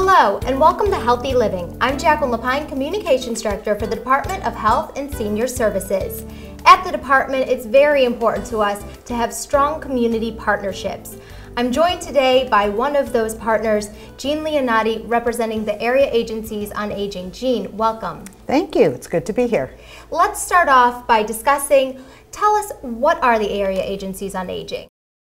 Hello and welcome to Healthy Living. I'm Jacqueline Lapine, Communications Director for the Department of Health and Senior Services. At the department, it's very important to us to have strong community partnerships. I'm joined today by one of those partners, Jean Leonati, representing the Area Agencies on Aging. Jean, welcome. Thank you. It's good to be here. Let's start off by tell us, what are the Area Agencies on Aging?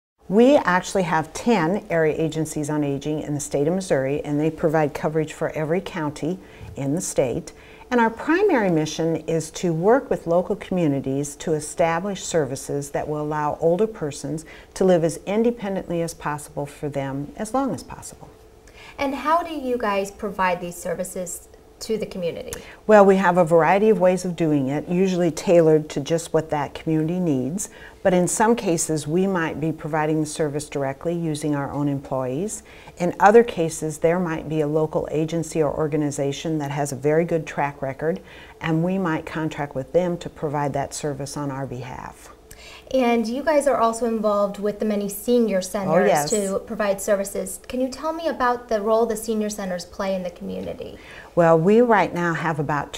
We actually have 10 area agencies on aging in the state of Missouri, and they provide coverage for every county in the state. And our primary mission is to work with local communities to establish services that will allow older persons to live as independently as possible for them as long as possible. And how do you guys provide these services to the community? Well, we have a variety of ways of doing it, usually tailored to just what that community needs. But in some cases, we might be providing the service directly using our own employees. In other cases, there might be a local agency or organization that has a very good track record, and we might contract with them to provide that service on our behalf. And you guys are also involved with the many senior centers to provide services. Can you tell me about the role the senior centers play in the community? Well, we right now have about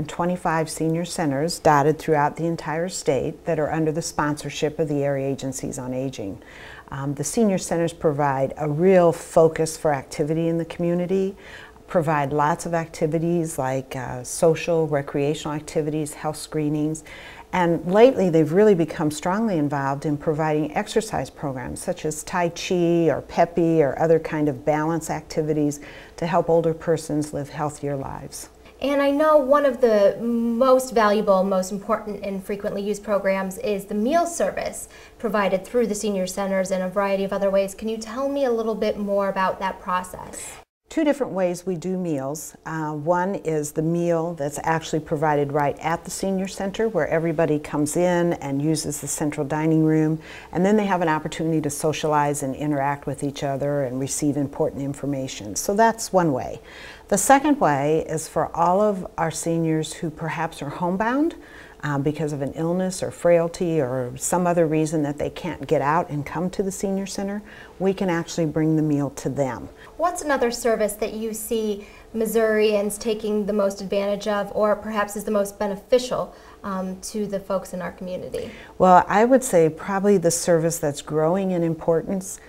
225 senior centers dotted throughout the entire state that are under the sponsorship of the Area Agencies on Aging. The senior centers provide a real focus for activity in the community, provide lots of activities like social, recreational activities, health screenings. And lately, they've really become strongly involved in providing exercise programs such as Tai Chi or Peppy or other kind of balance activities to help older persons live healthier lives. And I know one of the most valuable, most important and frequently used programs is the meal service provided through the senior centers in a variety of other ways. Can you tell me a little bit more about that process? Two different ways we do meals. One is the meal that's actually provided right at the senior center where everybody comes in and uses the central dining room, and then they have an opportunity to socialize and interact with each other and receive important information. So that's one way. The second way is for all of our seniors who perhaps are homebound because of an illness or frailty or some other reason that they can't get out and come to the senior center, we can actually bring the meal to them. What's another service that you see Missourians taking the most advantage of, or perhaps is the most beneficial to the folks in our community? Well, I would say probably the service that's growing in importance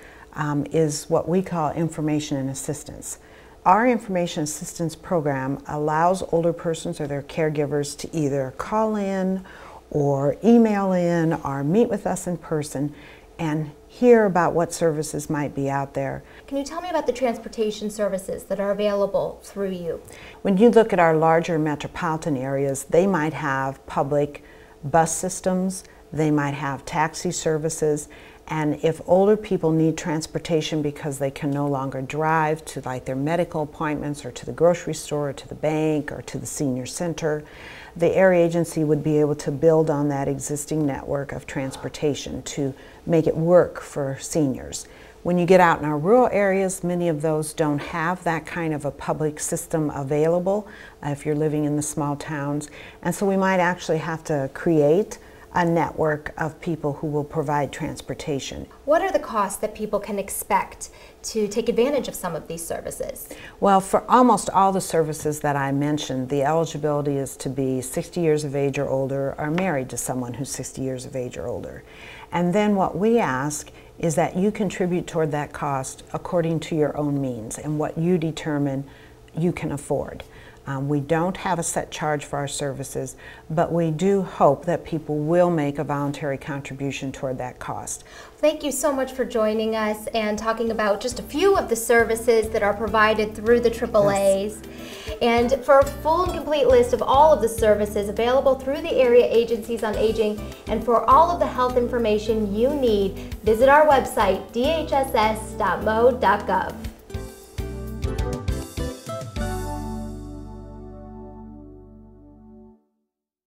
is what we call information and assistance. Our information assistance program allows older persons or their caregivers to either call in or email in or meet with us in person and hear about what services might be out there. Can you tell me about the transportation services that are available through you? When you look at our larger metropolitan areas, they might have public bus systems, they might have taxi services, and if older people need transportation because they can no longer drive to like their medical appointments or to the grocery store or to the bank or to the senior center, the area agency would be able to build on that existing network of transportation to make it work for seniors. When you get out in our rural areas, many of those don't have that kind of a public system available if you're living in the small towns, and so we might actually have to create a network of people who will provide transportation. What are the costs that people can expect to take advantage of some of these services? Well, for almost all the services that I mentioned, the eligibility is to be 60 years of age or older or married to someone who's 60 years of age or older. And then what we ask is that you contribute toward that cost according to your own means and what you determine you can afford. We don't have a set charge for our services, but we do hope that people will make a voluntary contribution toward that cost. Thank you so much for joining us and talking about just a few of the services that are provided through the AAAs. Yes. And for a full and complete list of all of the services available through the Area Agencies on Aging and for all of the health information you need, visit our website, dhss.mo.gov.